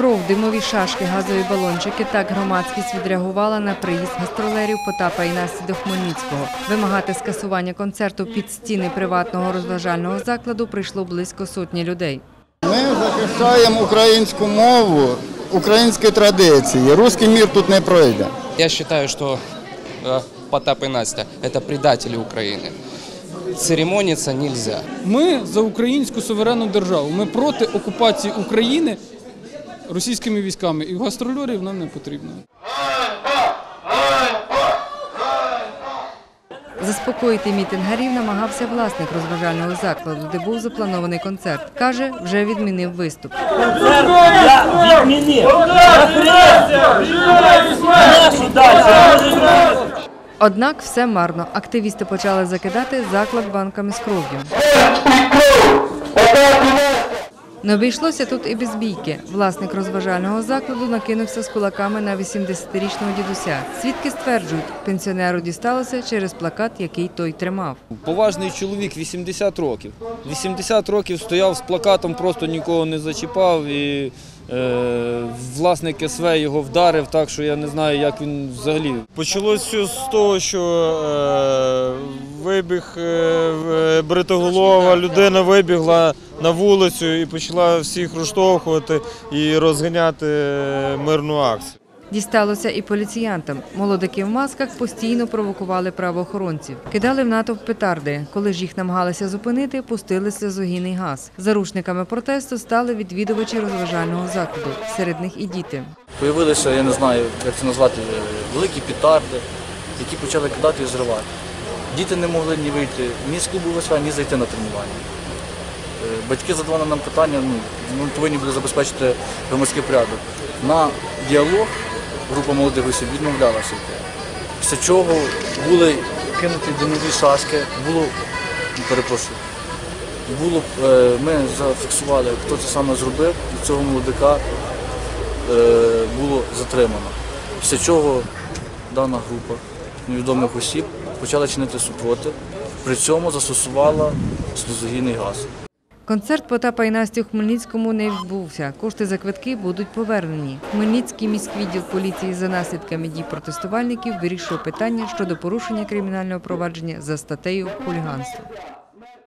Кров, димові шашки, газові балончики – так громадськість відреагувала на приїзд гастролерів Потапа і Насті до Хмельницького. Вимагати скасування концерту під стіни приватного розважального закладу прийшло близько сотні людей. Ми захищаємо українську мову, українські традиції. Руський мір тут не пройде. Я вважаю, що Потап і Настя – це предателі України. Церемонитися не можна. Ми за українську суверенну державу. Ми проти окупації України російськими військами. І гастрольорів нам не потрібно. Заспокоїти мітингарів намагався власник розважального закладу, де був запланований концерт. Каже, вже відмінив виступ. Концерт я відмінив. Однак все марно. Активісти почали закидати заклад банками з кров'ю. Не обійшлося тут і без бійки. Власник розважального закладу накинувся з кулаками на 80-річного дідуся. Свідки стверджують, пенсіонеру дісталося через плакат, який той тримав. Поважний чоловік, 80 років. 80 років стояв з плакатом, просто нікого не зачіпав. І власник СВ його вдарив так, що я не знаю, як він взагалі. Почалося все з того, що вибіг бритоголова, людина вибігла на вулицю і почала всіх розштовхувати і розганяти мирну акцію. Дісталося і поліціянтам. Молодики в масках постійно провокували правоохоронців. Кидали в натовп петарди. Коли ж їх намагалися зупинити, пустили сльозогінний газ. Заручниками протесту стали відвідувачі розважального закладу. Серед них і діти. Появилися, я не знаю, як це назвати, великі петарди, які почали кидати і зривати. Діти не могли ні вийти ні з клубу ВСВ, ні зайти на тренування. Батьки задавали нам питання, ми повинні були забезпечити громадський порядок. На діалог група молодих осіб відмовлялася йти. Після чого були кинуті димові шашки, ми зафіксували, хто це саме зробив, і цього молодика було затримано. Після чого дана група невідомих осіб почала чинити супротив, при цьому застосувала сльозогінний газ. Концерт Потапа і Насті у Хмельницькому не відбувся. Кошти за квитки будуть повернені. Хмельницький міськвідділ поліції за наслідками дій протестувальників вирішує питання щодо порушення кримінального провадження за статтею хуліганство.